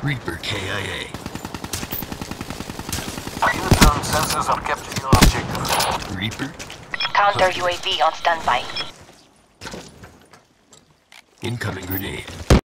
Reaper KIA. Units on sensors have captured your objective. Reaper? Counter UAV on standby. Incoming grenade.